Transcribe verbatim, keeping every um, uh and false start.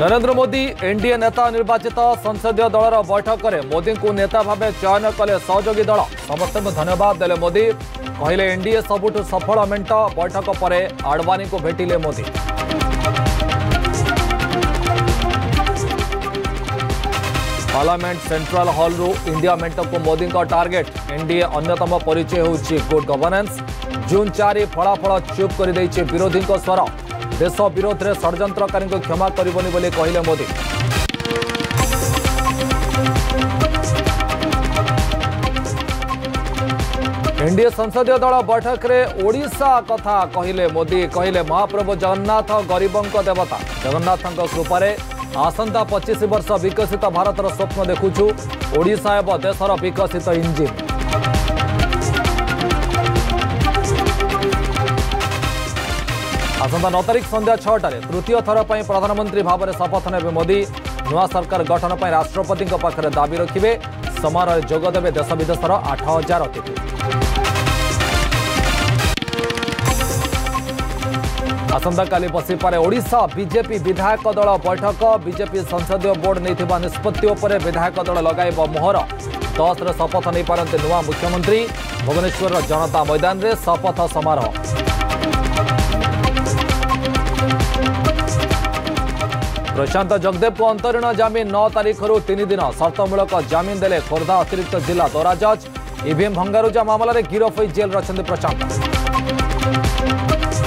Narendra Modi NDA नेता निर्वाचित संसदीय दलर बैठक में मोदी को नेता भाव चयन कले सहयोगी दल समस्त धन्यवाद देले मोदी कहले एनडीए सबुठ सफल मेंट बैठक पर आडवाणी को भेटिले मोदी। पार्लियामेंट सेंट्रल हॉल रु इंडिया मेंट को मोदी का टार्गेट एनडीए अन्यतम परिचय होउछि गुड गवर्नेंस। जून चार फलाफल चुप कर देछि विरोधी स्वर देश विरोध में षड्यंत्रकारी को क्षमा करबनी बोली कहले मोदी। एनडीए संसदीय दल बैठक में ओडिशा कथा कहले मोदी कहले महाप्रभु जगन्नाथ गरीबों देवता जगन्नाथ कृपारे आसंता पच्चीस वर्ष विकसित भारतर स्वप्न देखुछु ओडिशा एवं देशर विकसित इंजिन। आसंता नौ तारीख संध्या छटार तृतीय थर पर प्रधानमंत्री भाव में शपथ नेबे मोदी। नुआ सरकार गठन पर राष्ट्रपति पाखे दाबी रखिए। समारोह जोगदेवे देश विदेशर आठ हजार अतिथि। आसंता काली बसीपारे ओडिशा बीजेपी विधायक दल बैठक। बीजेपी संसदीय बोर्ड नहीं निष्पत्ति उपर विधायक दल लगाइब मोहर। दस रे शपथ नहीं पारते नुआ मुख्यमंत्री। भुवनेश्वर जनता मैदान रे शपथ समारोह। प्रशांत जगदेव को अंतरीण जमीन नौ तारीख रु तीन दिन सर्तमूलक जमीन देले खोर्धा अतिरिक्त जिला दौरा जज। ईवीएम भंगारुजा मामलें गिरफ हो जेल रही प्रशांत।